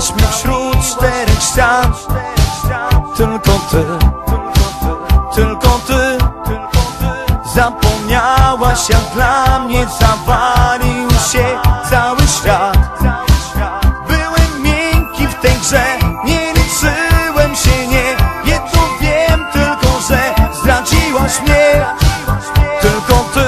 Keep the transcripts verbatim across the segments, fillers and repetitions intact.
Zostawiłaś mnie wśród czterech ścian. Tylko ty, tylko ty. Zapomniałaś, jak dla mnie zawalił się cały świat. Byłem miękki w tej grze, nie liczyłem się, nie. Jedno wiem tylko, że zdradziłaś mnie. Tylko ty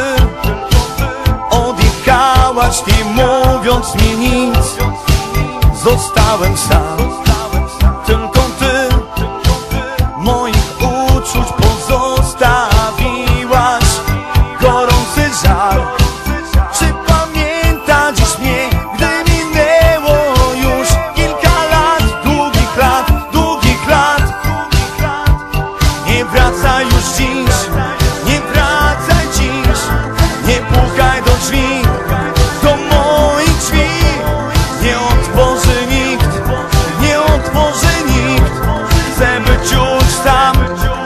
odjechałaś, nie mówiąc mi nic. Zostałem sam. Tylko ty moich uczuć pozostawiłaś gorący żal. Czy pamięta dziś mnie, gdy minęło już kilka lat, długich lat, długich lat? Nie wracaj już dziś, nie wracaj dziś. Nie pukaj do drzwi, do moich drzwi. Nie otworzy nikt, nie otworzy nikt. Chcę być już sam.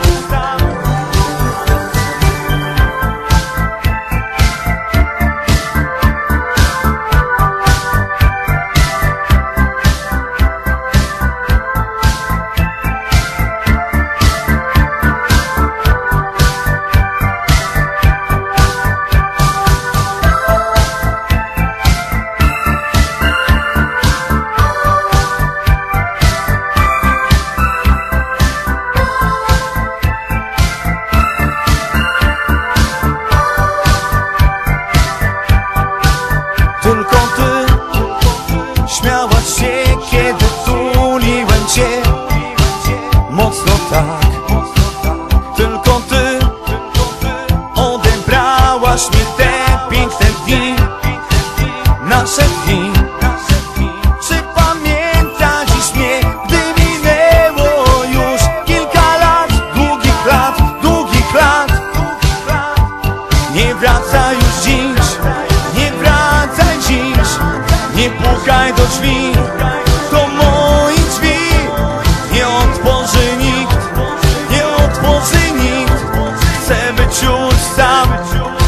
Tylko ty śmiałaś się, kiedy tuliłem cię mocno tak. Tylko ty odebrałaś mi te piękne dni, nasze dni. Czy pamięta dziś mnie, gdy minęło już kilka lat, długich lat, długich lat? Nie wracaj już dziś, nie wracaj dziś. Nie pukaj do drzwi, do moich drzwi. Nie otworzy nikt, nie otworzy nikt. Chcę być już sam.